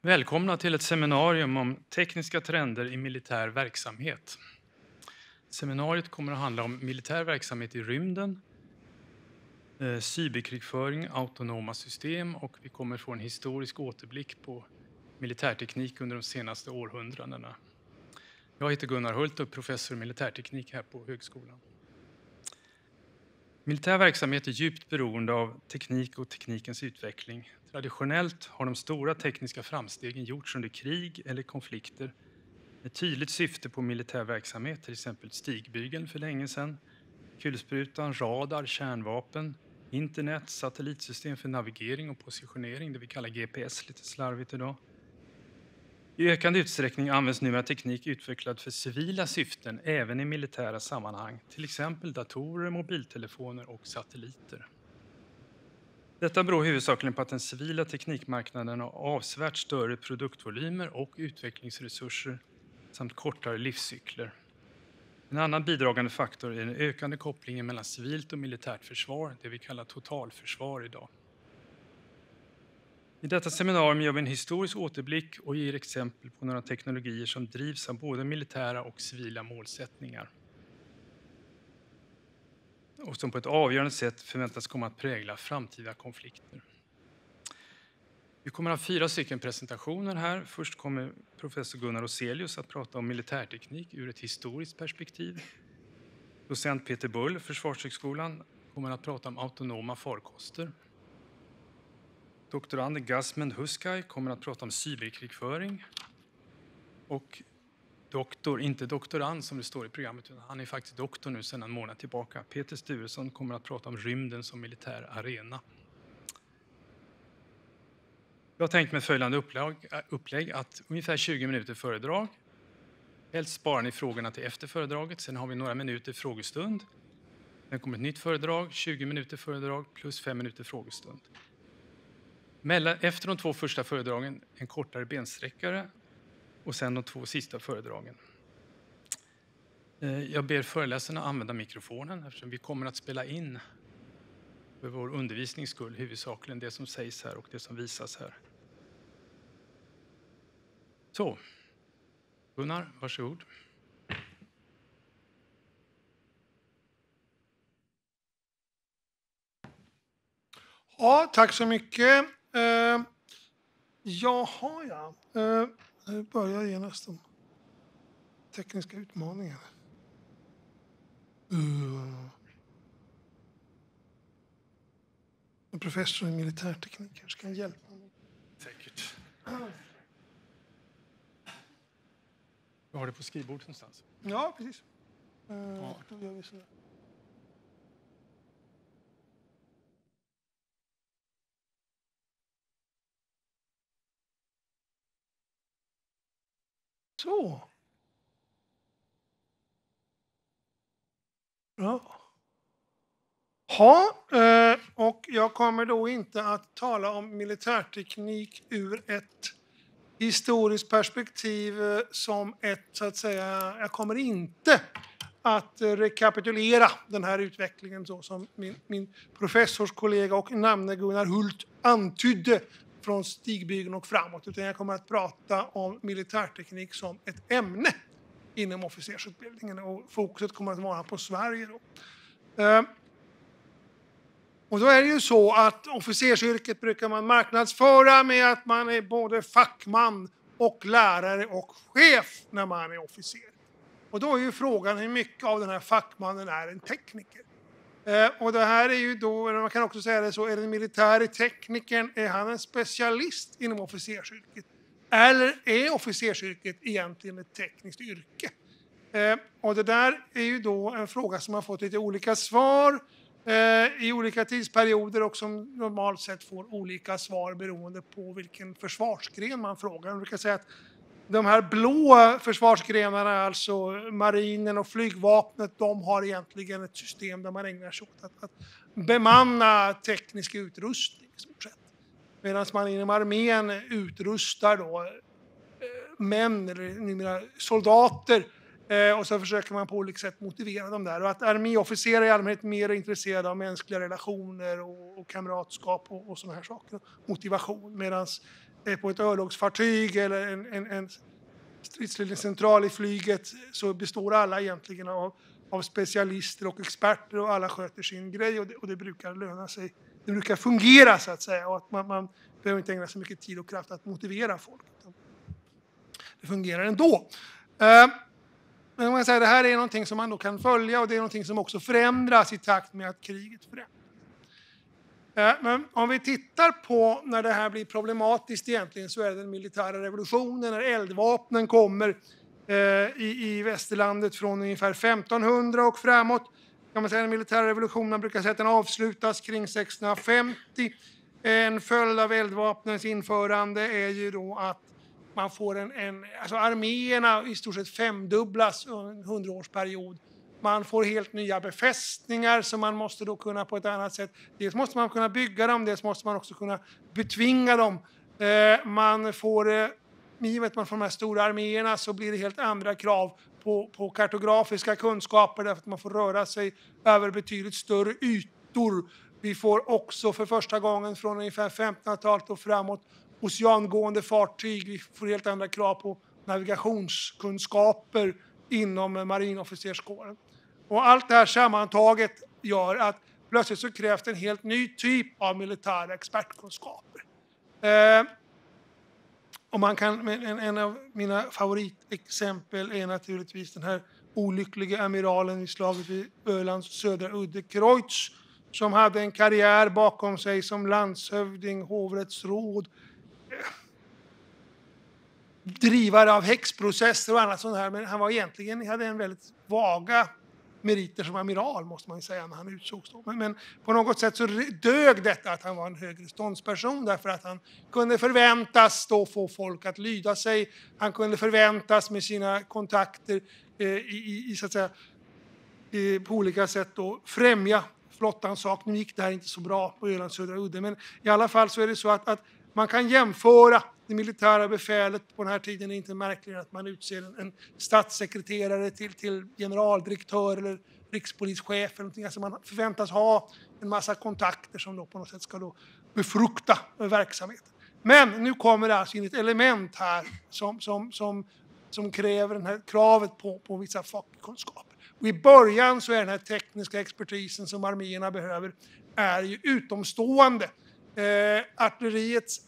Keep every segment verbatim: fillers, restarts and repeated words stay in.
Välkomna till ett seminarium om tekniska trender i militär verksamhet. Seminariet kommer att handla om militär verksamhet i rymden, eh, cyberkrigföring, autonoma system och vi kommer få en historisk återblick på militärteknik under de senaste århundradena. Jag heter Gunnar Hult och är professor i militärteknik här på högskolan. Militär verksamhet är djupt beroende av teknik och teknikens utveckling. Traditionellt har de stora tekniska framstegen gjorts under krig eller konflikter med tydligt syfte på militär verksamhet, till exempel stigbygeln för länge sedan, kulsprutan, radar, kärnvapen, internet, satellitsystem för navigering och positionering, det vi kallar G P S lite slarvigt idag. I ökande utsträckning används numera teknik utvecklad för civila syften även i militära sammanhang, till exempel datorer, mobiltelefoner och satelliter. Detta beror huvudsakligen på att den civila teknikmarknaden har avsevärt större produktvolymer och utvecklingsresurser samt kortare livscykler. En annan bidragande faktor är den ökande kopplingen mellan civilt och militärt försvar, det vi kallar totalförsvar idag. I detta seminarium gör vi en historisk återblick och ger exempel på några teknologier som drivs av både militära och civila målsättningar och som på ett avgörande sätt förväntas komma att prägla framtida konflikter. Vi kommer att ha fyra stycken presentationer här. Först kommer professor Gunnar Roselius att prata om militärteknik ur ett historiskt perspektiv. Docent Peter Bull, Försvarshögskolan, kommer att prata om autonoma farkoster. Doktorand Gazmend Huskay kommer att prata om cyberkrigföring. Och doktor, inte doktorand som det står i programmet, utan han är faktiskt doktor nu sedan en månad tillbaka. Peter Sturesson kommer att prata om rymden som militär arena. Jag har tänkt med följande upplägg, upplägg att ungefär tjugo minuter föredrag. Helst sparar ni frågorna till efter föredraget. Sen har vi några minuter frågestund. Sen kommer ett nytt föredrag, tjugo minuter föredrag plus fem minuter frågestund. Mellan, efter de två första föredragen en kortare bensträckare och sen de två sista föredragen. Jag ber föreläsarna använda mikrofonen eftersom vi kommer att spela in för vår undervisnings skull huvudsakligen det som sägs här och det som visas här. Så, Gunnar, varsågod. Ja, tack så mycket. Uh, jaha, ja. Uh, nu börjar genast de tekniska utmaningar. Uh. En professor i militärteknik kanske kan hjälpa mig. Säkert. Du har det på skrivbordet någonstans? Ja, precis. Uh, ja. Då gör vi så här. Så. Ja. Ja, och jag kommer då inte att tala om militärteknik ur ett historiskt perspektiv som ett, så att säga, jag kommer inte att rekapitulera den här utvecklingen så som min, min professorskollega och namne Gunnar Hult antydde från stigbygeln och framåt, utan jag kommer att prata om militärteknik som ett ämne inom officersutbildningen och fokuset kommer att vara på Sverige då. Och då är det ju så att officersyrket brukar man marknadsföra med att man är både fackman och lärare och chef när man är officer. Och då är ju frågan hur mycket av den här fackmannen är en tekniker. Eh, och det här är ju då, man kan också säga det så, är den militära teknikern, är han en specialist inom officersyrket? Eller är officersyrket egentligen ett tekniskt yrke? Eh, och det där är ju då en fråga som har fått lite olika svar eh, i olika tidsperioder och som normalt sett får olika svar beroende på vilken försvarsgren man frågar. Man brukar säga att de här blå försvarsgrenarna, alltså marinen och flygvapnet, de har egentligen ett system där man ägnar sig åt att, att bemanna teknisk utrustning i stort sett. Medan man inom armén utrustar då män eller numera soldater eh, och så försöker man på olika sätt motivera dem där. Och att arméofficerare är i allmänhet mer intresserade av mänskliga relationer och, och kamratskap och, och sådana här saker. Motivation. Medan är på ett örlogsfartyg eller en, en, en stridsledningscentral i flyget, så består alla egentligen av, av specialister och experter och alla sköter sin grej, och det, och det brukar löna sig. Det brukar fungera så att säga, och att man, man behöver inte ägna så mycket tid och kraft att motivera folk. Det fungerar ändå. Men man säger, det här är någonting som man då kan följa, och det är någonting som också förändras i takt med att kriget förändras. Men om vi tittar på när det här blir problematiskt egentligen, så är det den militära revolutionen, när eldvapnen kommer i, i västerlandet från ungefär femtonhundra och framåt. Kan man säga den militära revolutionen, man brukar säga att den avslutas kring sextonhundrafemtio. En följd av eldvapnens införande är ju då att man får en, en alltså arméerna i stort sett femdubblas under en hundraårsperiod. Man får helt nya befästningar som man måste då kunna på ett annat sätt. Dels måste man kunna bygga dem, dels måste man också kunna betvinga dem. Eh, man får, eh, givet man får de här stora arméerna, så blir det helt andra krav på, på kartografiska kunskaper, därför att man får röra sig över betydligt större ytor. Vi får också för första gången från ungefär femtonhundratalet och framåt oceangående fartyg. Vi får helt andra krav på navigationskunskaper inom marinofficerskåren. Och allt det här sammantaget gör att plötsligt så krävs det en helt ny typ av militära expertkunskaper. Eh, och man kan, en, en av mina favoritexempel är naturligtvis den här olyckliga amiralen i slaget vid Ölands södra udde, Kreutz, som hade en karriär bakom sig som landshövding, hovrättsråd, drivare av häxprocesser och annat sånt här, men han var egentligen, hade en väldigt vaga meriter som amiral, måste man säga, när han utsågs. Men, men på något sätt så dög detta att han var en högre ståndsperson, därför att han kunde förväntas då få folk att lyda sig. Han kunde förväntas med sina kontakter eh, i, i, så att säga, eh, på olika sätt då främja flottans sak. Nu gick det här inte så bra på Ölands södra udde, men i alla fall så är det så att, att man kan jämföra det militära befälet på den här tiden. Det är inte märkligt att man utser en, en statssekreterare till, till generaldirektör eller rikspolischef eller någonting. Alltså man förväntas ha en massa kontakter som då på något sätt ska då befrukta verksamheten. Men nu kommer det alltså in ett element här som, som, som, som kräver det här kravet på, på vissa fackkunskaper. Och i början så är den här tekniska expertisen som arméerna behöver är ju utomstående. Eh, artilleriets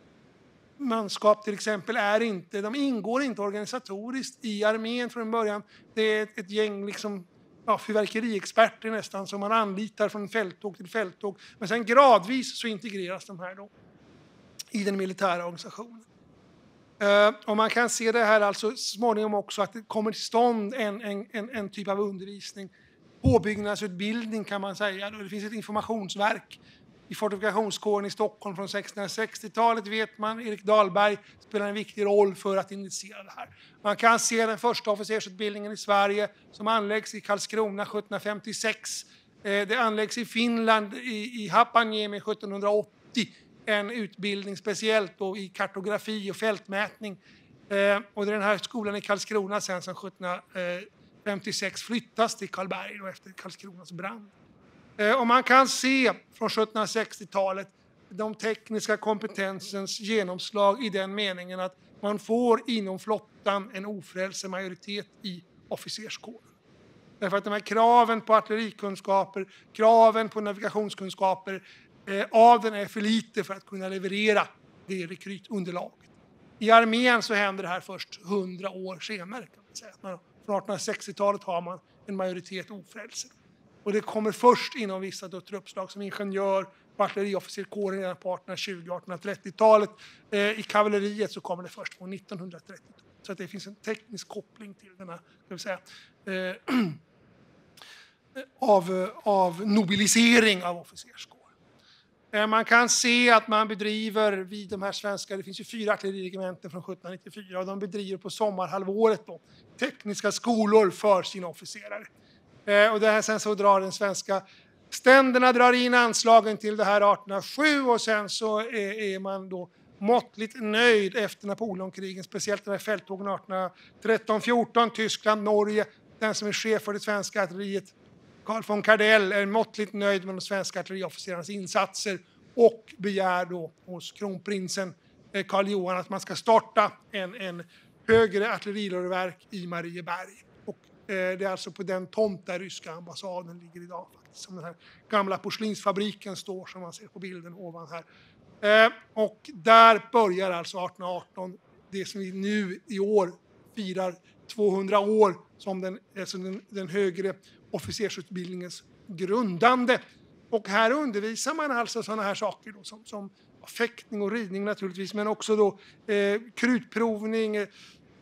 manskap till exempel är inte, de ingår inte organisatoriskt i armén från början. Det är ett, ett gäng liksom, ja, fyrverkeriexperter nästan som man anlitar från fälttåg till fälttåg. Men sen gradvis så integreras de här då i den militära organisationen. Uh, och man kan se det här alltså småningom också att det kommer till stånd en, en, en, en typ av undervisning. Påbyggnadsutbildning kan man säga. Det finns ett informationsverk i fortifikationskåren i Stockholm från sextonhundrasextiotalet, vet man. Erik Dahlberg spelar en viktig roll för att initiera det här. Man kan se den första officersutbildningen i Sverige som anläggs i Karlskrona sjuttonhundrafemtiosex. Det anläggs i Finland i, i Haapaniemi sjuttonhundraåttio. En utbildning speciellt då i kartografi och fältmätning. Och den här skolan i Karlskrona sen som sjuttonhundrafemtiosex flyttas till Karlberg då efter Karlskronas brand. Och man kan se från sjuttonhundrasextiotalet de tekniska kompetensens genomslag i den meningen att man får inom flottan en ofrälse majoritet i officerskåren. Därför att de här kraven på artillerikunskaper, kraven på navigationskunskaper, eh, adeln är för lite för att kunna leverera det rekrytunderlaget. I armén så händer det här först hundra år senare. Kan man säga. Från artonhundrasextiotalet har man en majoritet ofrälse. Och det kommer först inom vissa då, truppslag som ingenjör på artilleriofficerskåren redan på artonhundratjugo och artonhundratrettiotalet. Eh, I kavalleriet så kommer det först på nittonhundratrettio. Så att det finns en teknisk koppling till denna, ska vi säga, eh, av, av nobilisering av officerskåren. Eh, man kan se att man bedriver vid de här svenska, det finns ju fyra artilleriregementen från sjuttonhundranittiofyra och de bedriver på sommarhalvåret då, tekniska skolor för sina officerare. Och det här sen så drar den svenska ständerna drar in anslagen till det här artonhundrasju och sen så är, är man då måttligt nöjd efter Napoleonkrigen, speciellt de här fälttågen artonhundratretton fjorton, Tyskland, Norge. Den som är chef för det svenska artilleriet, Carl von Kardell, är måttligt nöjd med de svenska artilleriofficerarnas insatser och begär då hos kronprinsen Karl Johan att man ska starta en, en högre artilleriläroverk i Marieberg. Och eh, det är alltså på den tomt där ryska ambassaden ligger idag. Faktiskt, som den här gamla porslinsfabriken står som man ser på bilden ovan här. Eh, och där börjar alltså arton arton, det som vi nu i år firar tvåhundra år som den, alltså den, den högre officersutbildningens grundande. Och här undervisar man alltså sådana här saker då, som, som fäktning och ridning naturligtvis, men också då eh, krutprovning, eh,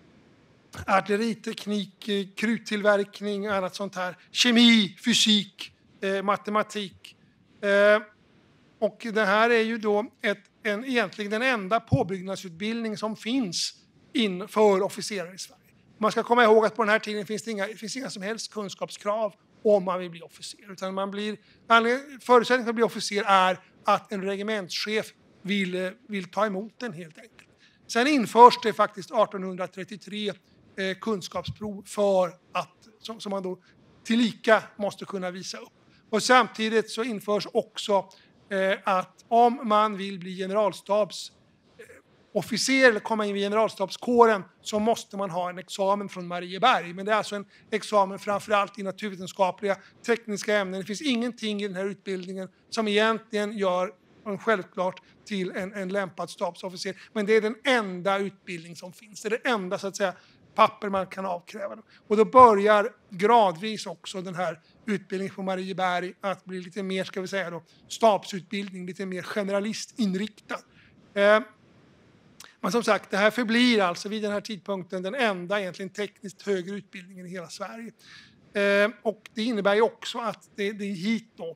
artilleriteknik, eh, kruttillverkning och annat sånt här. Kemi, fysik, eh, matematik. Eh, och det här är ju då ett, en, egentligen den enda påbyggnadsutbildning som finns in för officerare i Sverige. Man ska komma ihåg att på den här tiden finns det inga, finns inga som helst kunskapskrav om man vill bli officer. Utan man blir, förutsättningen för att bli officer är att en regementschef vill, vill ta emot den helt enkelt. Sen införs det faktiskt arton trettiotre eh, kunskapsprov för att, som, som man då tillika måste kunna visa upp. Och samtidigt så införs också eh, att om man vill bli generalstabs officer eller komma in i generalstabskåren så måste man ha en examen från Marieberg. Men det är alltså en examen framförallt i naturvetenskapliga, tekniska ämnen. Det finns ingenting i den här utbildningen som egentligen gör en självklart till en, en lämpad stabsofficer. Men det är den enda utbildning som finns. Det är det enda så att säga papper man kan avkräva dem. Och då börjar gradvis också den här utbildningen på Marieberg att bli lite mer, ska vi säga då, stabsutbildning, lite mer generalistinriktad. Eh, Men som sagt, det här förblir alltså vid den här tidpunkten den enda egentligen tekniskt högre utbildningen i hela Sverige. Eh, och det innebär ju också att det, det är hit då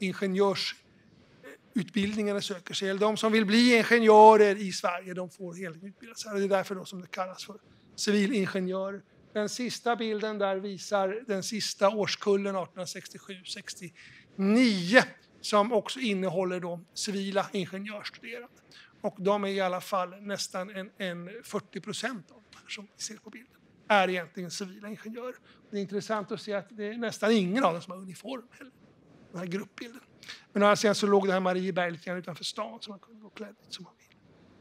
ingenjörsutbildningarna söker sig. Eller de som vill bli ingenjörer i Sverige, de får helt utbilda sig. Det är därför då som det kallas för civilingenjörer. Den sista bilden där visar den sista årskullen arton sextiosju sextionio som också innehåller då civila ingenjörsstuderande. Och de är i alla fall nästan en, en fyrtio procent av de här som vi ser på bilden är egentligen civila ingenjörer. Det är intressant att se att det är nästan ingen av dem som har uniform heller. Den här gruppbilden. Men å andra sidan så låg det här Marieberg lite grann utanför stan så man kunde gå klädd som man vill.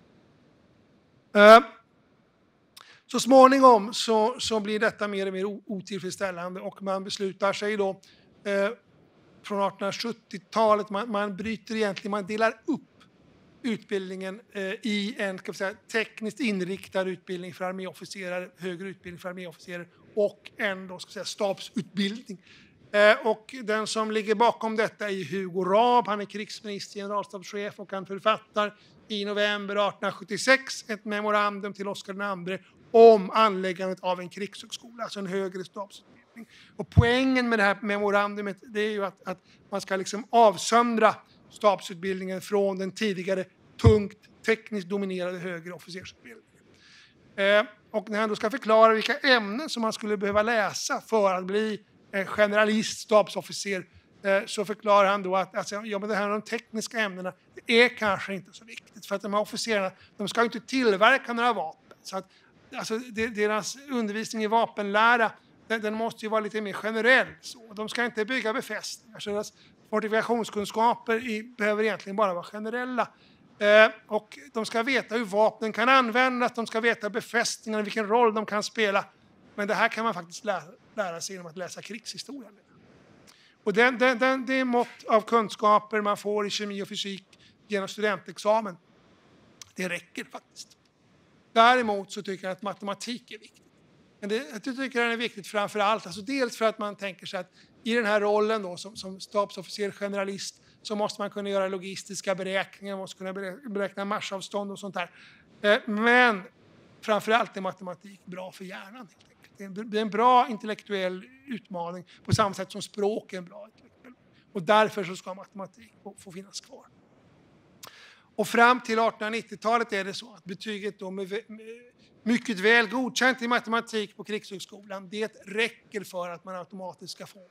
Uh, så småningom så, så blir detta mer och mer otillfredsställande och man beslutar sig då uh, från artonhundrasjuttiotalet, man, man bryter egentligen, man delar upp utbildningen eh, i en, ska vi säga, tekniskt inriktad utbildning för arméofficerare, högre utbildning för arméofficerare och en då, ska vi säga, stabsutbildning. Eh, och den som ligger bakom detta är Hugo Raab, han är krigsminister, generalstabschef och han författar i november artonhundrasjuttiosex ett memorandum till Oscar den andre om anläggandet av en krigshögskola, alltså en högre stabsutbildning. Och poängen med det här memorandumet det är ju att, att man ska liksom avsöndra stabsutbildningen från den tidigare tungt tekniskt dominerade högre officersutbildningen. Eh, och när han då ska förklara vilka ämnen som man skulle behöva läsa för att bli en generalist stabsofficer eh, så förklarar han då att alltså, ja, men det här med de tekniska ämnena det är kanske inte så viktigt för att de här officerarna de ska ju inte tillverka några vapen. Så att, alltså, deras undervisning i vapenlära den, den måste ju vara lite mer generell. Så. De ska inte bygga befästningar. Så deras fortifikationskunskaper i, behöver egentligen bara vara generella. Eh, och de ska veta hur vapnen kan användas, de ska veta befästningarna, vilken roll de kan spela. Men det här kan man faktiskt lära, lära sig genom att läsa krigshistoria. Och den, den, den, det är mått av kunskaper man får i kemi och fysik genom studentexamen. Det räcker faktiskt. Däremot så tycker jag att matematik är viktigt. Men det, jag tycker att den är viktigt framför allt. Alltså dels för att man tänker sig att i den här rollen då, som, som stabsofficer, generalist, så måste man kunna göra logistiska beräkningar, man måste kunna beräkna marsavstånd och sånt där. Men framför allt är matematik bra för hjärnan. Helt enkelt. Det är en bra intellektuell utmaning på samma sätt som språk är en bra intellektuell. Och därför så ska matematik få, få finnas kvar. Och fram till artonhundranittiotalet är det så att betyget då med, med mycket väl godkänt i matematik på krigshögskolan, det räcker för att man automatiskt ska få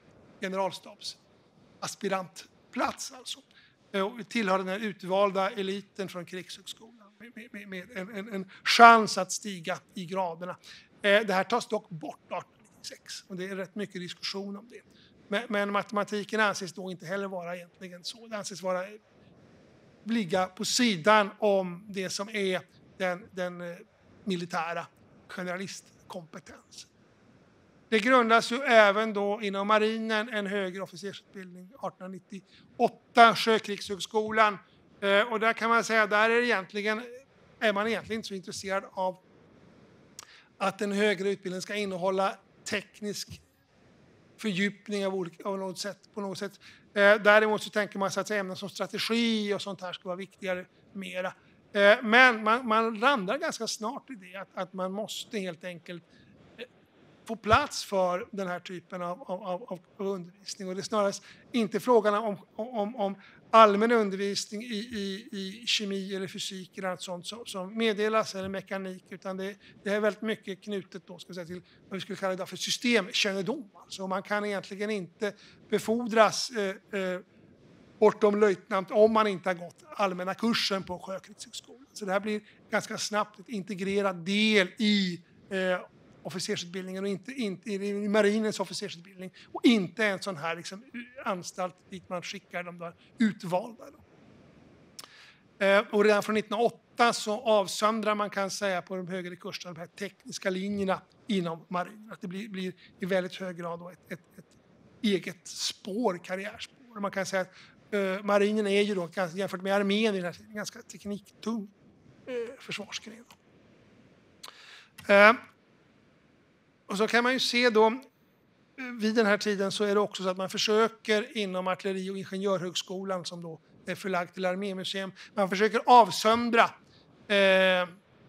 generalstabsaspirantplats alltså. Och tillhör den här utvalda eliten från krigshögskolan med, med, med en, en, en chans att stiga i graderna. Det här tas dock bort artonhundranittiosex och det är rätt mycket diskussion om det. Men, men matematiken anses då inte heller vara egentligen så. Det anses vara ligga på sidan om det som är den, den eh, militära generalistkompetensen. Det grundas ju även då inom marinen en högre officersutbildning arton nittioåtta, Sjökrigshögskolan. Eh, och där kan man säga, där är, egentligen, är man egentligen inte så intresserad av att den högre utbildningen ska innehålla teknisk fördjupning av, olika, av något sätt, på något sätt. Eh, däremot så tänker man sig att ämnen som strategi och sånt här ska vara viktigare mera. Eh, men man, man landar ganska snart i det att, att man måste helt enkelt eh, få plats för den här typen av, av, av, av undervisning. Och det är snarast inte frågan om, om, om allmän undervisning i, i, i kemi eller fysik eller något sånt som, som meddelas, eller mekanik, utan det, det är väldigt mycket knutet då, ska vi säga, till vad vi skulle kalla det för systemkännedom. Alltså man kan egentligen inte befordras eh, eh, bortom löjtnant om man inte har gått allmänna kursen på Sjökrigshögskolan. Så det här blir ganska snabbt en integrerad del i eh, officersutbildningen och inte, inte i marinens officersutbildning, och inte en sån här liksom, anstalt dit man skickar de där utvalda. Eh, och redan från nittonhundraåtta så avsöndrar man, kan säga, på de högre kurserna de här tekniska linjerna inom marinen. Att det blir, blir i väldigt hög grad då ett, ett, ett eget spår, karriärspår. Man kan säga att eh, marinen är ju då, jämfört med armén, en ganska tekniktung eh, försvarsgren. Eh, Och så kan man ju se då, vid den här tiden så är det också så att man försöker inom artilleri- och ingenjörhögskolan, som då är förlagd till armémuseum, man försöker avsöndra, eh,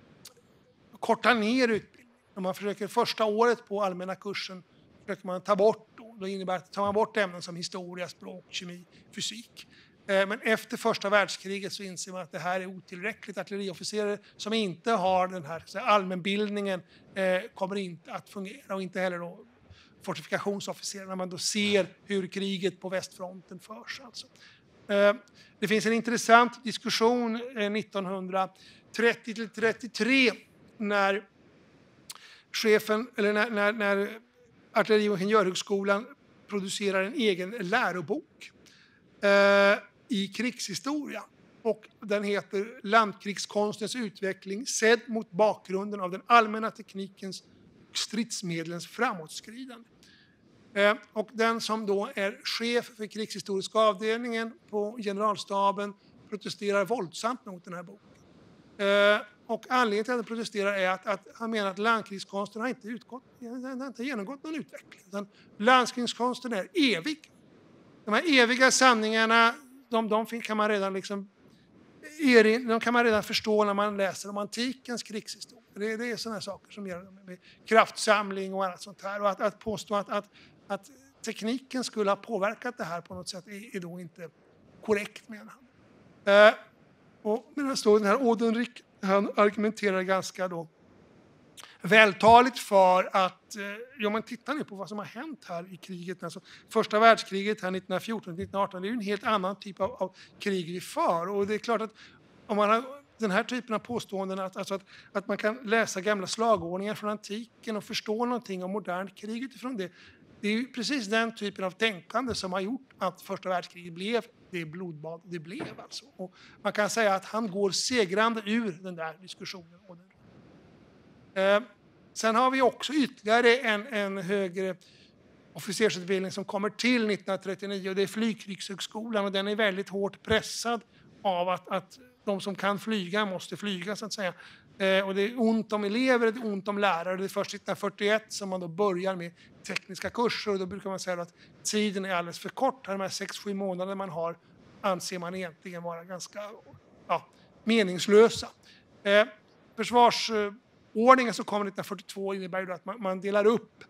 korta ner utbildningen. Och man försöker första året på allmänna kursen försöker man ta bort, då, då innebär att tar man bort ämnen som historia, språk, kemi, fysik. Eh, men efter första världskriget så inser man att det här är otillräckligt. Artilleriofficerare som inte har den här så här, allmänbildningen eh, kommer inte att fungera, och inte heller då fortifikationsofficerare, när man då ser hur kriget på västfronten förs. Alltså. Eh, det finns en intressant diskussion eh, nittonhundratrettio till trettiotre när chefen, eller när, när, när Artilleri- och ingenjörhögskolan producerar en egen lärobok eh, i krigshistoria. Och den heter Landkrigskonstens utveckling sedd mot bakgrunden av den allmänna teknikens och stridsmedlens framåtskridande. Eh, och den som då är chef för krigshistoriska avdelningen på generalstaben protesterar våldsamt mot den här boken. Eh, och anledningen till att han protesterar är att, att han menar att landkrigskonsten har inte, utgått, har inte genomgått någon utveckling. Utan landkrigskonsten är evig. De här eviga sanningarna, de, de kan man redan liksom de kan man redan förstå när man läser om antikens krigshistoria. Det, det är sådana saker som gör det med kraftsamling och annat sånt här. Och att, att påstå att, att, att tekniken skulle ha påverkat det här på något sätt är, är då inte korrekt, menar han. Eh, och medan då den här Odenrik, han argumenterar ganska då vältaligt för att, ja, man tittar nu på vad som har hänt här i kriget. Alltså, första världskriget här nittonhundrafjorton till nittonhundraarton, det är ju en helt annan typ av, av krig vi för. Och det är klart att om man har den här typen av påståenden, att, alltså att, att man kan läsa gamla slagordningar från antiken och förstå någonting om modernt krig utifrån det. Det är ju precis den typen av tänkande som har gjort att första världskriget blev det blodbad det blev. Alltså. Och man kan säga att han går segrande ur den där diskussionen. Eh, sen har vi också ytterligare en, en högre officersutbildning som kommer till nittonhundratrettionio, och det är Flygkrigshögskolan, och den är väldigt hårt pressad av att, att de som kan flyga måste flyga, så att säga. Eh, och det är ont om elever, det är ont om lärare. Det är först nittonhundrafyrtioett som man då börjar med tekniska kurser, och då brukar man säga att tiden är alldeles för kort. De här sex sju månader man har anser man egentligen vara ganska ja, meningslösa. Eh, försvarsordningen som kom nittonhundrafyrtiotvå innebär ju att man, man delar upp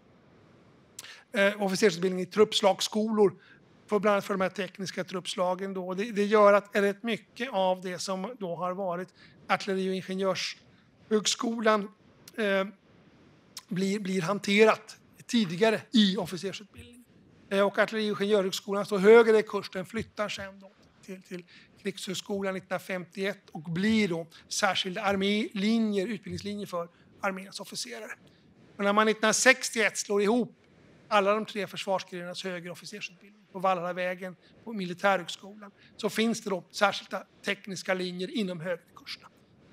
eh, officersutbildning i truppslagsskolor, för bland annat för de här tekniska truppslagen. Då. Det, det gör att rätt mycket av det som då har varit artilleri- och ingenjörshögskolan eh, blir, blir hanterat tidigare i officersutbildning. Eh, och artilleri- och ingenjörhögskolan står högre i kurs, den flyttar sen då till, till Krigshögskolan nittonhundrafemtioett och blir då särskilda armélinjer, utbildningslinjer för arméns officerare. Och när man nittonhundrasextioett slår ihop alla de tre försvarsgrenarnas högre officersutbildning på Vallalavägen på Militärhögskolan, så finns det då särskilda tekniska linjer inom högre kurserna.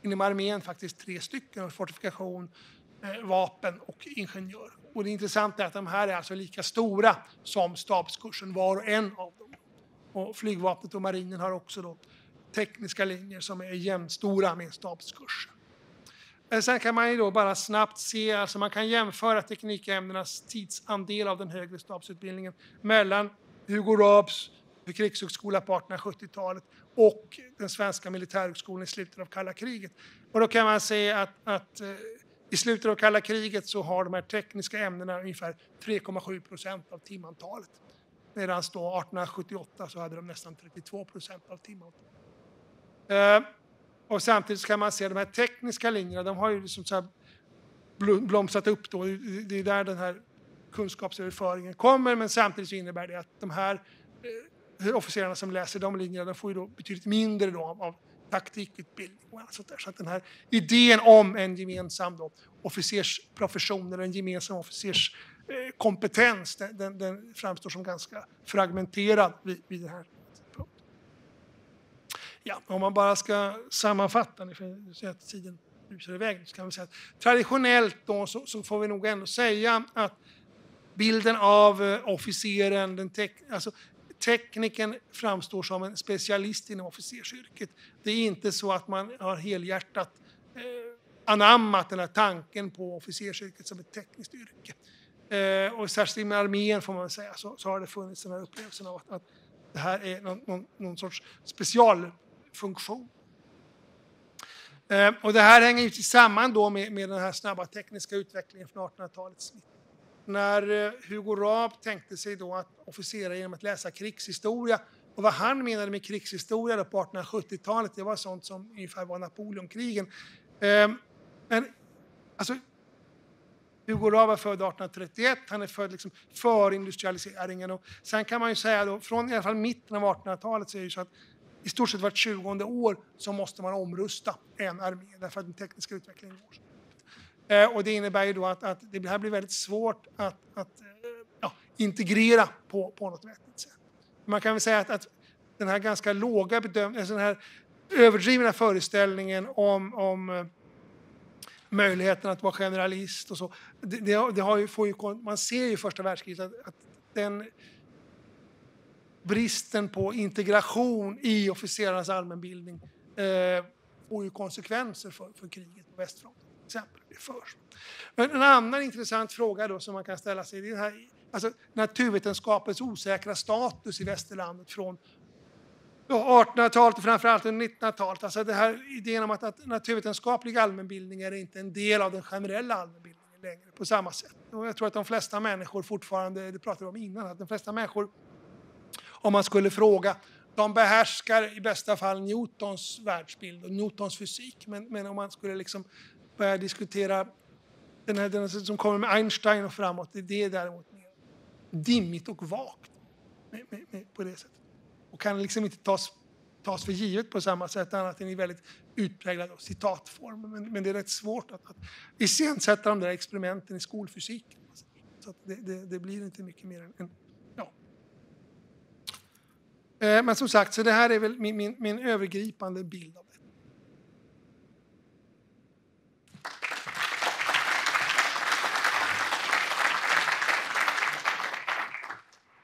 inom armén faktiskt tre stycken, fortifikation, eh, vapen och ingenjör. Och det intressanta är att de här är alltså lika stora som stabskursen, var och en av dem. Och flygvapnet och marinen har också då tekniska linjer som är jämnstora med stabskursen. Sen kan man ju då bara snabbt se, alltså man kan jämföra teknikämnenas tidsandel av den högre stabsutbildningen mellan Hugo Raabs krigshögskola på artonhundrasjuttiotalet och den svenska militärhögskolan i slutet av kalla kriget. Och då kan man se att, att i slutet av kalla kriget så har de här tekniska ämnena ungefär tre komma sju procent av timantalet. Medan då artonhundrasjuttioåtta så hade de nästan trettiotvå procent av timantalet. Eh, och samtidigt kan man se att de här tekniska linjerna, de har ju liksom så här blomstrat upp då. Det är där den här kunskapsöverföringen kommer, men samtidigt så innebär det att de här eh, officerarna som läser de linjerna, de får ju då betydligt mindre då av, av taktikutbildning och allt sånt där. Så att den här idén om en gemensam då, officersprofession eller en gemensam officerskompetens, den, den, den framstår som ganska fragmenterad vid, vid den här punkten. Ja, om man bara ska sammanfatta, ni får se att tiden rusar iväg, så kan vi säga att traditionellt då så, så får vi nog ändå säga att bilden av eh, officeren, den tek- alltså tekniken framstår som en specialist inom officersyrket. Det är inte så att man har helhjärtat eh, anammat den här tanken på officersyrket som ett tekniskt yrke. Eh, och särskilt med armén får man säga så, så har det funnits den här upplevelsen av att, att det här är någon, någon, någon sorts specialfunktion. Eh, och det här hänger ju samman då med, med den här snabba tekniska utvecklingen från artonhundratalets mitt. När Hugo Raab tänkte sig då att officera genom att läsa krigshistoria, och vad han menade med krigshistoria då på artonhundrasjuttiotalet, det var sånt som ungefär var Napoleonkrigen. Eh, men alltså, Hugo Raab var född artonhundratrettioett, han är född liksom för industrialiseringen, och sen kan man ju säga då, från i alla fall mitten av artonhundratalet så är det så att i stort sett vart tjugonde år så måste man omrusta en armé därför att den tekniska utvecklingen går. Och det innebär ju då att, att det här blir väldigt svårt att, att ja, integrera på, på något vettigt sätt. Man kan väl säga att, att den här ganska låga bedömningen, alltså den här överdrivna föreställningen om, om möjligheten att vara generalist och så, det, det, det har ju, får ju, man ser ju i första världskriget att, att den bristen på integration i officerarnas allmänbildning eh, får ju konsekvenser för, för kriget på västfronten. Exempel. Men en annan intressant fråga då som man kan ställa sig är den här, alltså naturvetenskapens osäkra status i västerlandet från artonhundratalet och framförallt under nittonhundratalet. Alltså det här idén om att, att naturvetenskaplig allmänbildning är inte en del av den generella allmänbildningen längre på samma sätt. Och jag tror att de flesta människor fortfarande, det pratade vi om innan, att de flesta människor, om man skulle fråga, de behärskar i bästa fall Newtons världsbild och Newtons fysik, men, men om man skulle liksom börja diskutera den här, den här som kommer med Einstein och framåt, det är däremot mer dimmigt och vagt med, med, med, på det sättet. Och kan liksom inte tas, tas för givet på samma sätt, annat än i väldigt utpräglad citatform. Men, men det är rätt svårt att, att iscensätta de där experimenten i skolfysiken. Så att det, det, det blir inte mycket mer än... Ja. Men som sagt, så det här är väl min, min, min övergripande bild av det.